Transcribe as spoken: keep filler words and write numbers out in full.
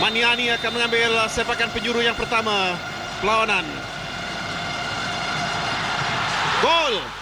Maniani akan mengambil sepakan penjuru yang pertama perlawanan. Gol!